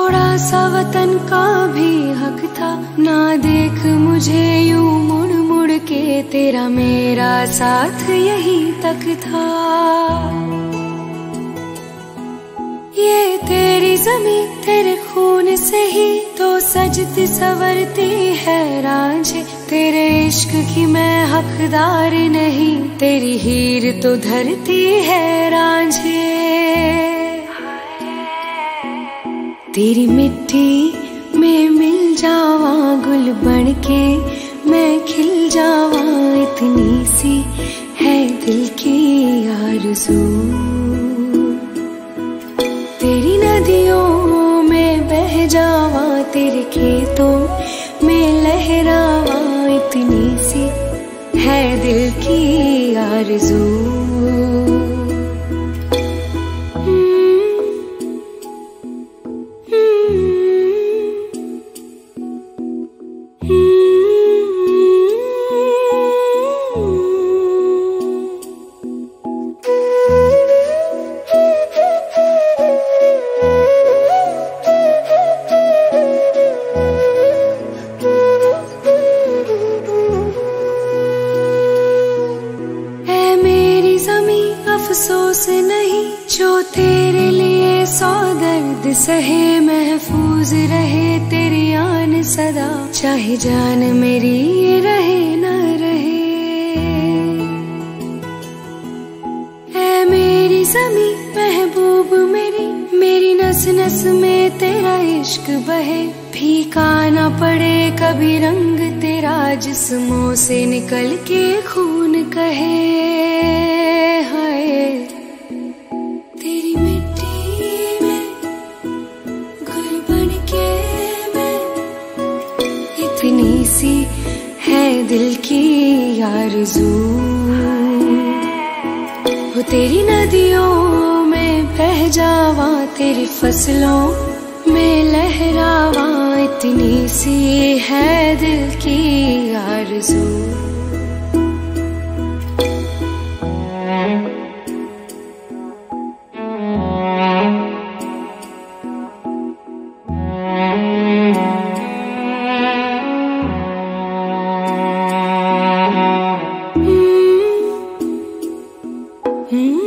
थोड़ा सा वतन का भी हक था, ना देख मुझे यूं मुड़ मुड़ के, तेरा मेरा साथ यही तक था। ये तेरी ज़मीं तेरे खून से ही तो सजती संवरती है रांझे, तेरे इश्क की मैं हकदार नहीं, तेरी हीर तो धरती है रांझे। तेरी मिट्टी में मिल जावा गुल बन के, मैं खिल जावा, इतनी सी है दिल की आरज़ू। तेरी नदियों में बह जावा, तेरे खेतों में लहरावा, इतनी सी है दिल की आरज़ू। अफसोस नहीं जो तेरे लिए सौ दर्द सहे, महफूज रहे तेरी आन सदा, चाहे जान मेरी रहे न रहे। ऐ मेरी ज़मीं महबूब मेरी, मेरी नस नस में तेरा इश्क बहे, फीका न पड़े कभी रंग तेरा, जिस्मों से निकल के खून कहे। तेरी मिट्टी में गुल बन के मैं, इतनी सी है दिल की आरज़ू। वो तेरी नदियों में बह जावा, तेरी फसलों में लहरावा, इतनी सी है दिल की आरज़ू। Mm-hmm.